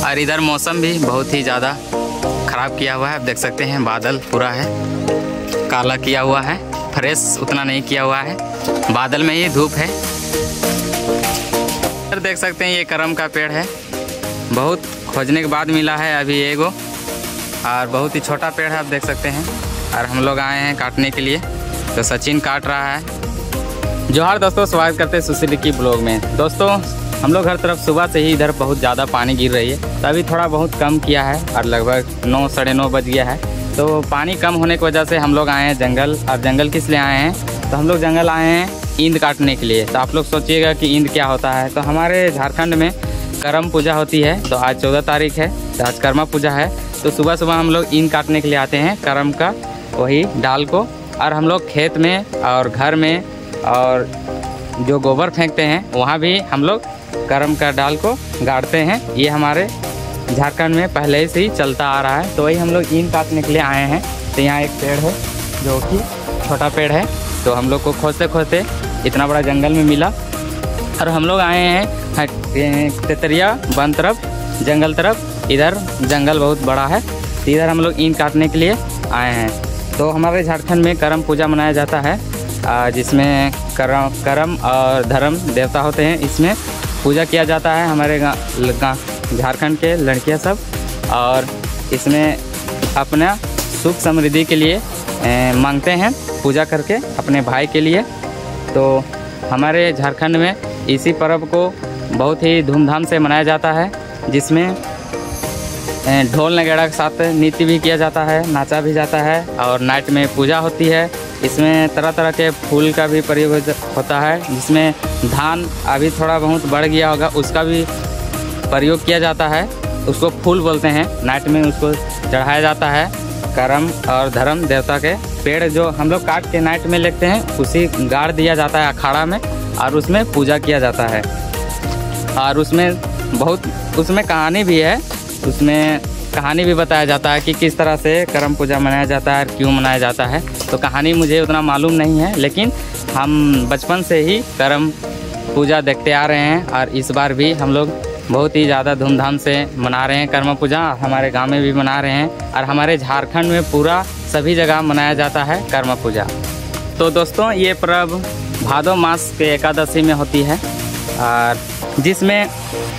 और इधर मौसम भी बहुत ही ज़्यादा ख़राब किया हुआ है। आप देख सकते हैं बादल पूरा है काला किया हुआ है, फ्रेश उतना नहीं किया हुआ है, बादल में ही धूप है। इधर देख सकते हैं ये करम का पेड़ है, बहुत खोजने के बाद मिला है अभी एगो, और बहुत ही छोटा पेड़ है आप देख सकते हैं। और हम लोग आए हैं काटने के लिए, तो सचिन काट रहा है। जोहार दोस्तों, स्वागत करते हैं सुशील की ब्लॉग में। दोस्तों हम लोग हर तरफ सुबह से ही इधर बहुत ज़्यादा पानी गिर रही है, तो अभी थोड़ा बहुत कम किया है और लगभग 9 साढ़े 9 बज गया है। तो पानी कम होने की वजह से हम लोग आए हैं जंगल। और जंगल किस लिए आए हैं, तो हम लोग जंगल आए हैं ईंद काटने के लिए। तो आप लोग सोचिएगा कि ईंद क्या होता है, तो हमारे झारखंड में करम पूजा होती है। तो आज 14 तारीख है, तो आज कर्मा पूजा है। तो सुबह सुबह हम लोग ईंद काटने के लिए आते हैं करम का, वही डाल को। और हम लोग खेत में और घर में और जो गोबर फेंकते हैं वहाँ भी हम लोग करम का डाल को गाड़ते हैं। ये हमारे झारखंड में पहले से ही चलता आ रहा है। तो वही हम लोग ईंद काटने के लिए आए हैं। तो यहाँ एक पेड़ है जो कि छोटा पेड़ है, तो हम लोग को खोजते खोजते इतना बड़ा जंगल में मिला। और हम लोग आए हैं तेतरिया वन तरफ, जंगल तरफ। इधर जंगल बहुत बड़ा है, तो इधर हम लोग ईंद काटने के लिए आए हैं। तो हमारे झारखंड में करम पूजा मनाया जाता है, जिसमें करम और धर्म देवता होते हैं। इसमें पूजा किया जाता है हमारे झारखंड के लड़कियां सब, और इसमें अपना सुख समृद्धि के लिए मांगते हैं पूजा करके अपने भाई के लिए। तो हमारे झारखंड में इसी पर्व को बहुत ही धूमधाम से मनाया जाता है, जिसमें ढोल नगाड़ा के साथ नृत्य भी किया जाता है, नाचा भी जाता है, और नाइट में पूजा होती है। इसमें तरह तरह के फूल का भी प्रयोग होता है, जिसमें धान अभी थोड़ा बहुत बढ़ गया होगा उसका भी प्रयोग किया जाता है। उसको फूल बोलते हैं। नाइट में उसको चढ़ाया जाता है। करम और धर्म देवता के पेड़ जो हम लोग काट के नाइट में लेते हैं, उसी गाड़ दिया जाता है अखाड़ा में, और उसमें पूजा किया जाता है। और उसमें कहानी भी है, उसमें कहानी भी बताया जाता है कि किस तरह से करम पूजा मनाया जाता है और क्यों मनाया जाता है। तो कहानी मुझे उतना मालूम नहीं है, लेकिन हम बचपन से ही करम पूजा देखते आ रहे हैं। और इस बार भी हम लोग बहुत ही ज़्यादा धूमधाम से मना रहे हैं कर्म पूजा। हमारे गांव में भी मना रहे हैं, और हमारे झारखंड में पूरा सभी जगह मनाया जाता है कर्म पूजा। तो दोस्तों ये पर्व भादो मास के एकादशी में होती है, और जिसमें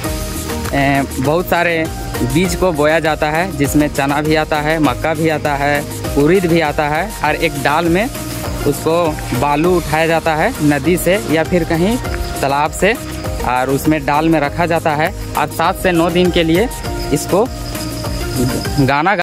बहुत सारे बीज को बोया जाता है, जिसमें चना भी आता है, मक्का भी आता है, उड़द भी आता है। और एक डाल में उसको बालू उठाया जाता है नदी से या फिर कहीं तालाब से, और उसमें डाल में रखा जाता है। और 7 से 9 दिन के लिए इसको गाना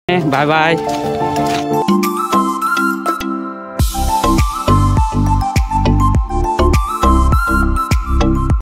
बाय बाय।